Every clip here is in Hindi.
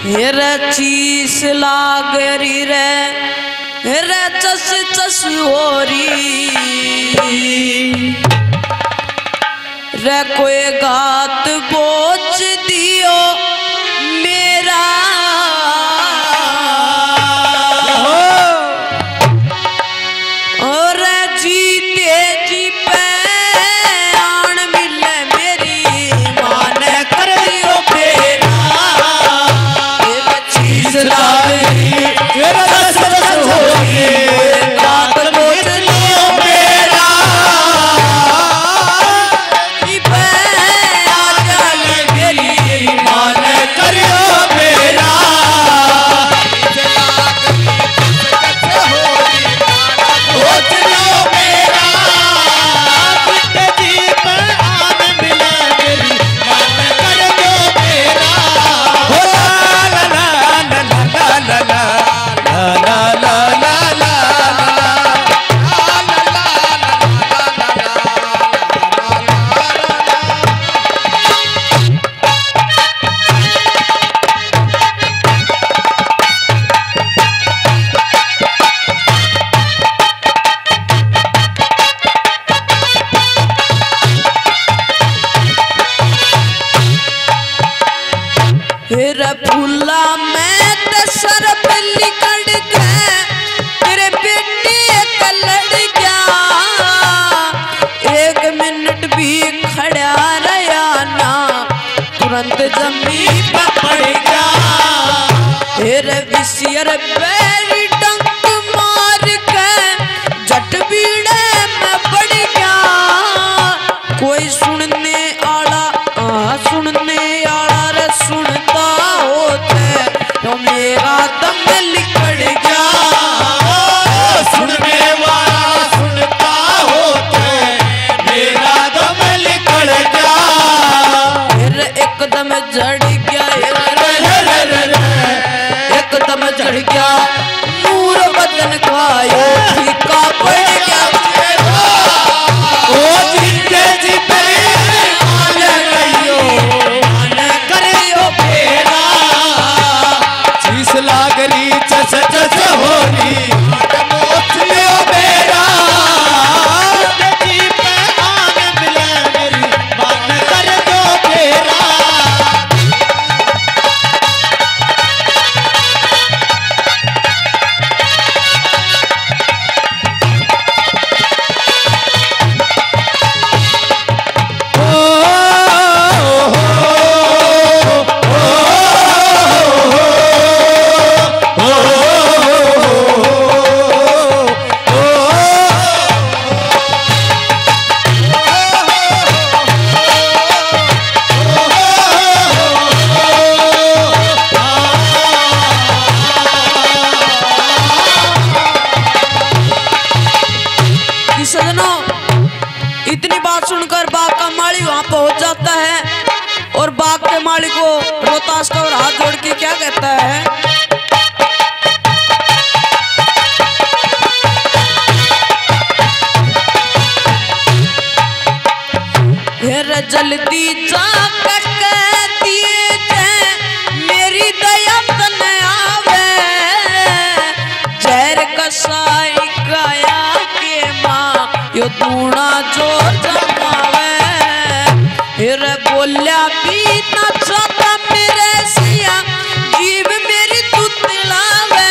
हेरे चीस लागरी रे हेरे चस चस होरी रे कोई गात बोच दियो मेरा और जीते जी पे आन मिले मेरी मान कर दियो फेरा चीज लागरी गात बोच दियो मेरा जी पे आ जाए मेरी मान करियो मेरा फिर फूला मैं ते सर पे लिकड़ के तेरे बेटे कलड़ गया एक मिनट भी खड़ा रहा ना तुरंत जमीन पे पड़ गया फिर विसियर पैरी डंक मार के जट बीड़े में पड़ गया कोई सुनने आला सुनने आला रे सुनता होते तो मेरा दम लिकड़ गया सुनने वाला सुनता होते मेरा दम लिकड़ गया फिर एकदम जड़ गया एकदम जड़ गया नूर बदन खायो फीका पड़ गया ओ जीते जी पे आने कहियो आने करियो फेरा चीस लागरी चस चस होरी मोच लियो मेरा जी पे आने मिले मेरी मान कर दो फेरा इतनी बात सुनकर बाग का माली वहां पहुंच जाता है और बाग के माली को रोहतास का और हाथ जोड़ के क्या कहता है फिर जल्दी जाकर दिए मेरी दया तन आवे जहर कसाई गाया के माँ यो दूना जो जमावे फिर बोलिया भी ना चाहता मेरे सिया जीव मेरी तू तिलावे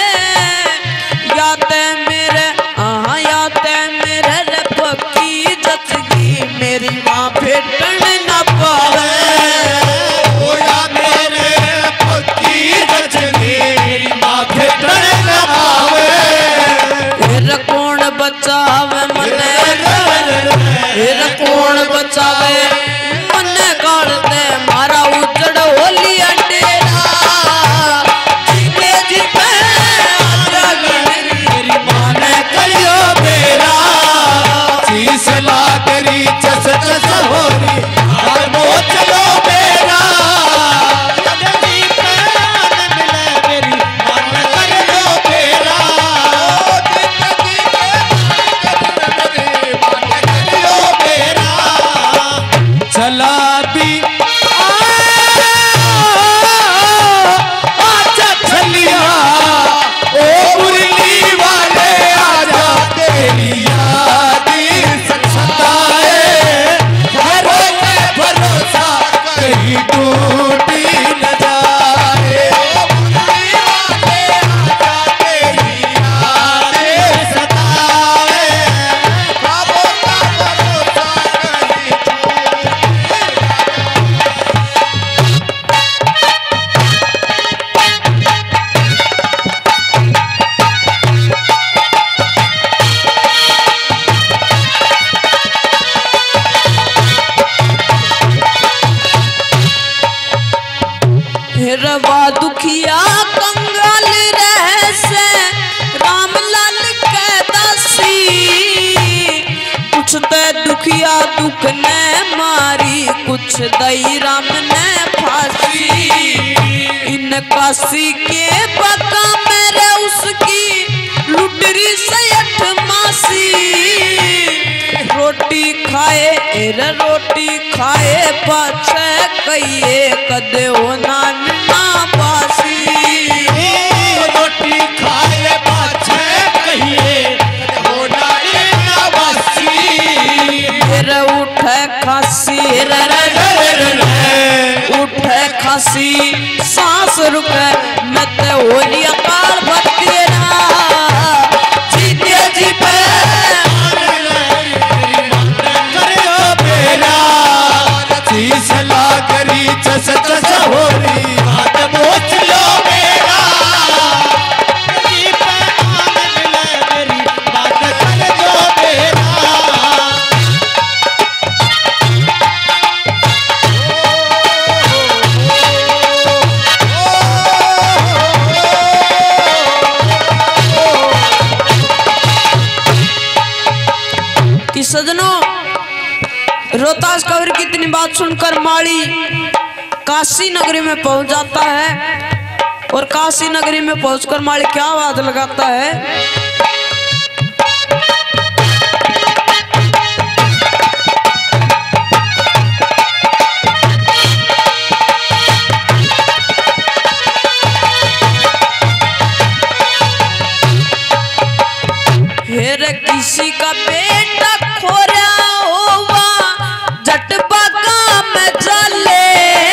याते मेरे याते मेरे रे पक्की जचगी मेरी माँ फेटन न पावे ओ या मेरे पक्की जचगी मेरी माँ फेटन न पावे फिर कौन बचावे मने फिर कौन बचावे मने काढ़ते मारा उजड़ होल हेरवा दुखिया कंगाल रह से राम लाल के दासी कुछ ते दुखिया दुख ने मारी कुछ दई राम ने फांसी इन काशी के बका मेरे उसकी लुटरी सयठ मासी रोटी खाए पाछे कहिए कदे होना ना पासी रोटी खाए पाछे कहिए होना ना पासी फिर उठे खांसी सांस रुके मैं ते होली अकाल भक्ति जीते जी पे सला करी चस चस होरी हाथ मोच लो मेरा पे आनंद ले मेरी बात कर दो मेरा कि सजनों रोहतास कवर की इतनी बात सुनकर माली काशी नगरी में पहुंच जाता है और काशी नगरी में पहुंचकर माली क्या आवाज लगाता है हेर किसी का बेटा खोरा होवा जटपा काम चले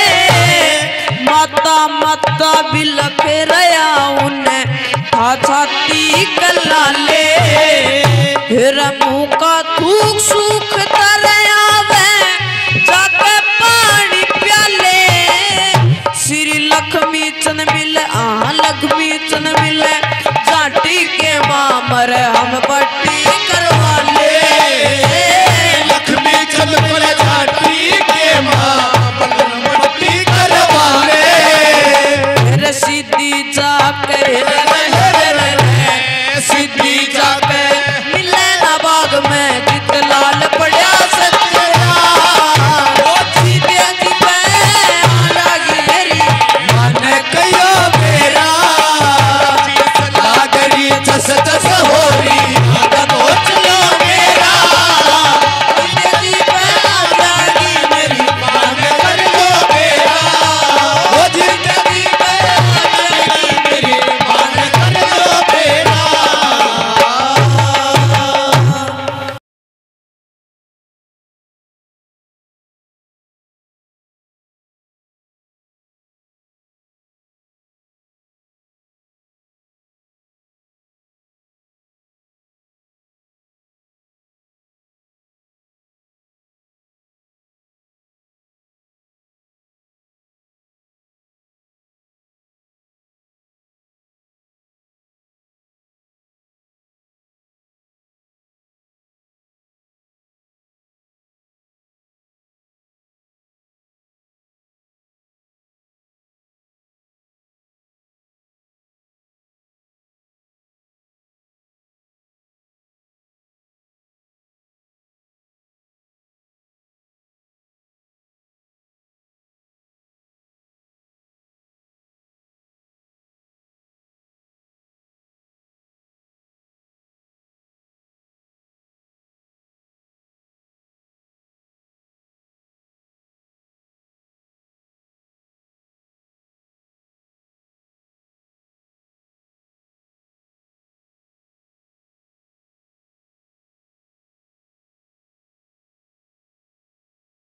माता बिलख रया उन्हें छाती कला ले हेर मुँह का थूक सूख तरयावे जाके पानी प्याले श्री लक्ष्मी चन मिले लक्ष्मी चन मिले जाटी के मामर